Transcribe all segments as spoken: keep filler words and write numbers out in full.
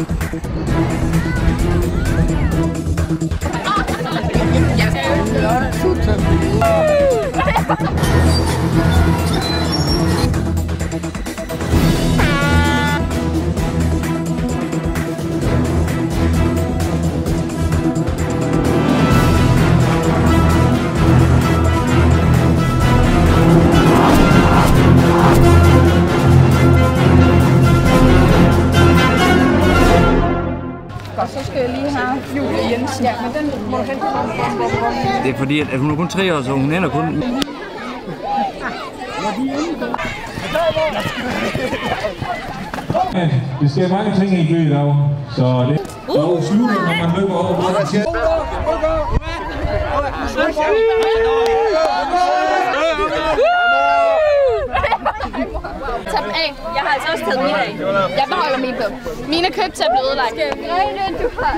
Og så skal jeg lige have Julie Jensen. Ja, men den må du hente. Det er fordi, at hun er kun tre år, så hun ender kun... Det sker mange ting i byen i dag, så det og slutter, når man løber over. Tag dem af. Jeg har altså også taget mine af. Jeg beholder mine på. Mine køb til at blive ødelagt. Du har.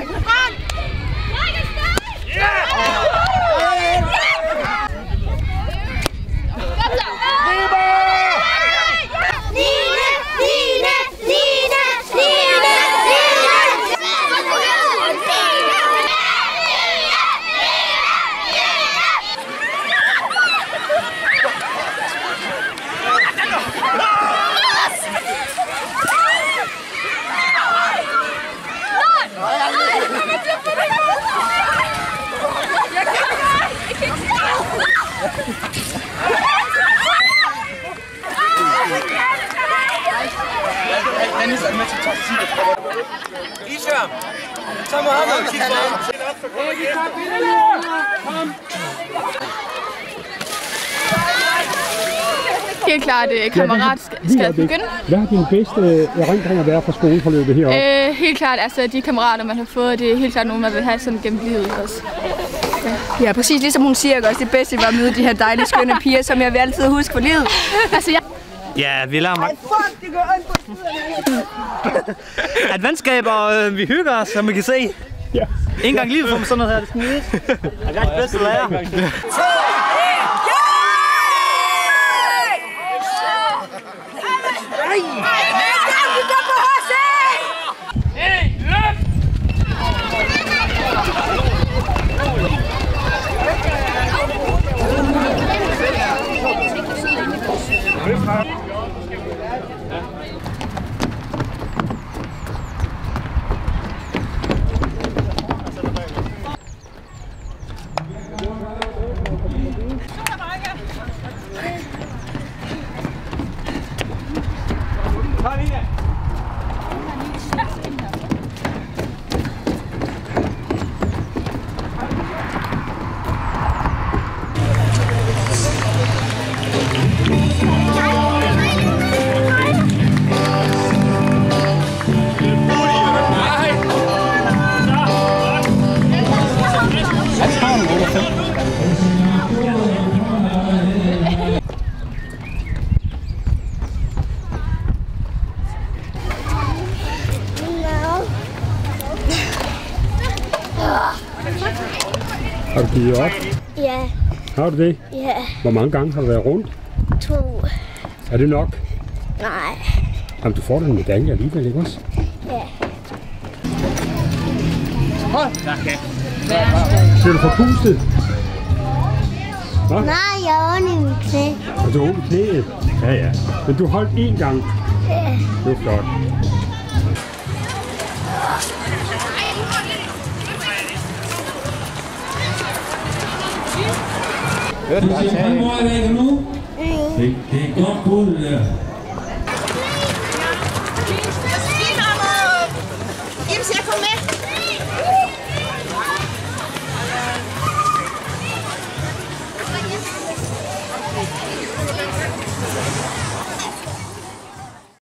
Isha, tag mig ham og kig på Helt klart, at kammeratskabet begynde. Hvad har dine bedste erindringer været fra skoleforløbet heroppe? Øh, helt klart, altså de kammerater, man har fået, det er helt klart nogen, man vil have sådan gennem livet også. Ja, præcis ligesom hun siger også, det bedste var at møde de her dejlige, skønne piger, som jeg vil altid huske for livet. Altså, jeg... Ja, vi lader mig... At venskab, og øh, vi hygger os, som man kan se. Ja. En gang i livet får man sådan noget her, det skal man vide. Jeg er det bedste lærer. Har du givet op? Ja. Har du det? Ja. Hvor mange gange har du været rundt? To. Er det nok? Nej. Jamen, du får da en medalje alligevel, ikke også? Ja. Okay. Ser du forpustet? Hva? Nej, jeg har ondt i mit knæ. Og du har ondt i knæet? Ja, ja. Men du holdt én gang? Ja. Det var flot. Hørte du, han sagde? Det er godt bud, det der.